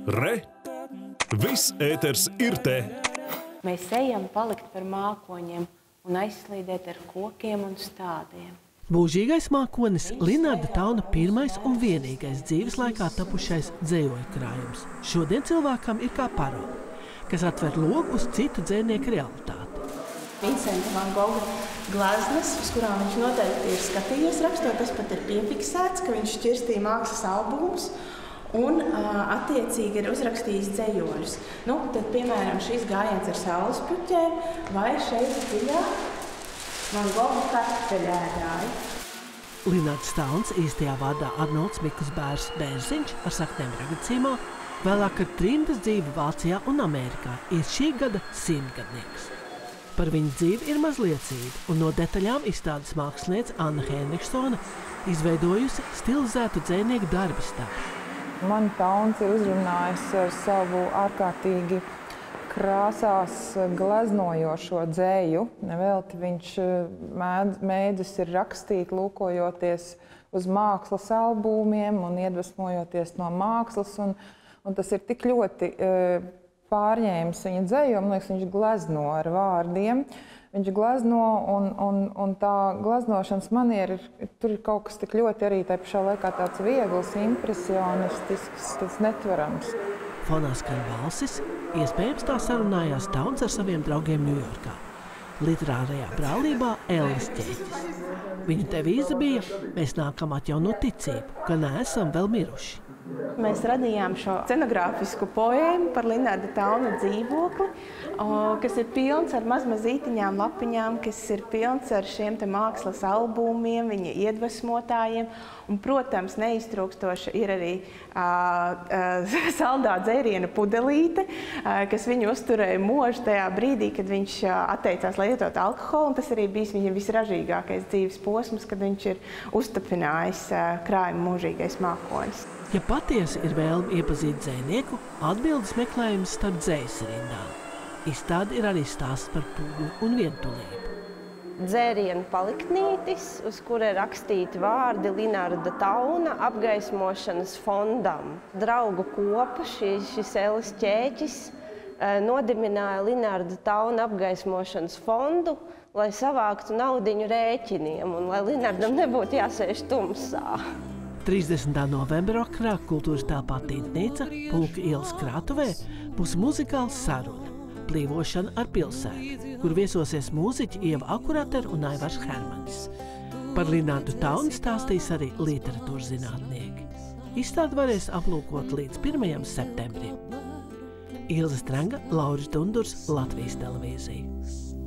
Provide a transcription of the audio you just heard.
Re! Viss ēters ir te! Mēs ejam palikt par mākoņiem un aizslīdēt ar kokiem un stādiem. Mūžīgais mākonis Linarda Tauna pirmais un vienīgais dzīves laikā tapušais dzējoļu krājums. Šodien cilvēkam ir kā parode, kas atver logu uz citu dzējnieku realitāti. Vincenta van Gogha gleznas, uz kurām viņš noteikti ir skatījies rakstot, tas pat ir piefiksēts, ka viņš šķirstīja mākslas albumus un attiecīgi ir uzrakstījis dzējoļus. Tad, piemēram, šis gājiens ar saules puķēm vai šeit dziļāk Van Gogha kartupeļēdāji. Linards Tauns, īstajā vārdā Arnolds Mikls Bērs Bērziņš ar saknēm Ragacīmā, vēlāk ar trimdas dzīvi Vācijā un Amerikā, ir šī gada 100-gadnieks. Par viņu dzīvi ir maz liecība, un no detaļām izstādes māksliniece Anna Henriksone izveidojusi stilizētu dzējnieku darbistābu. Man Tauns ir uzrunājis ar savu ārkārtīgi krāsās gleznojošo dzēju. Nevelti viņš mēdus ir rakstīt, lūkojoties uz mākslas albumiem un iedvesmojoties no mākslas. Un tas ir tik ļoti pārņēmis viņa dzēju, man liekas, viņš glezno ar vārdiem. Viņš glezno un tā gleznošanas maniera tur ir kaut kas tik ļoti arī tā pašā laikā tāds viegls, impresionistisks, tāds netverams. Fonā skan balsis, iespējams tā sarunājās Tauns ar saviem draugiem Ņujorkā. Literārajā brālībā Ellis ķēķis. Viņa devīze bija: mēs nākam atjaunot ticību, ka neesam vēl miruši. Mēs radījām šo scenogrāfisku poēmu par Linarda Tauna dzīvokli, kas ir pilns ar mazmazītiņām lapiņām, kas ir pilns ar šiem te mākslas albumiem, viņa iedvesmotājiem. Un, protams, neiztrūkstoša ir arī saldā dzēriena pudelīte, kas viņu uzturēja mūžu tajā brīdī, kad viņš atteicās lietot alkoholu. Un tas arī bijis viņa visražīgākais dzīves posms, kad viņš ir uztapinājis krājuma mūžīgais mākonis. Ja patiesi ir vēlme iepazīt dzējnieku, atbildes meklējums starp dzējas rindām. Izstāde ir arī stāsts par pūli un vientulību. Dzērienu paliktnītis, uz kura ir rakstīti vārdi Linarda Tauna apgaismošanas fondam. Draugu kopa, šis Ellis ķēķis, nodibināja Linarda Tauna apgaismošanas fondu, lai savāktu naudiņu rēķiniem un lai Linardam nebūtu jāsēž tumsā. 30. novembra vakarā kultūras telpā Tītnīca, Pulka ielas krātuvē, būs muzikāls saruna Plīvošana ar pilsētu, kur viesosies mūziķi Ieva Akurater un Aivars Hermanis. Par Linardu Taunu stāstīs arī literatūras zinātnieki. Izstādi varēs aplūkot līdz 1. septembrim. Ilze Strenga, Lauris Dundurs, Latvijas televīzija.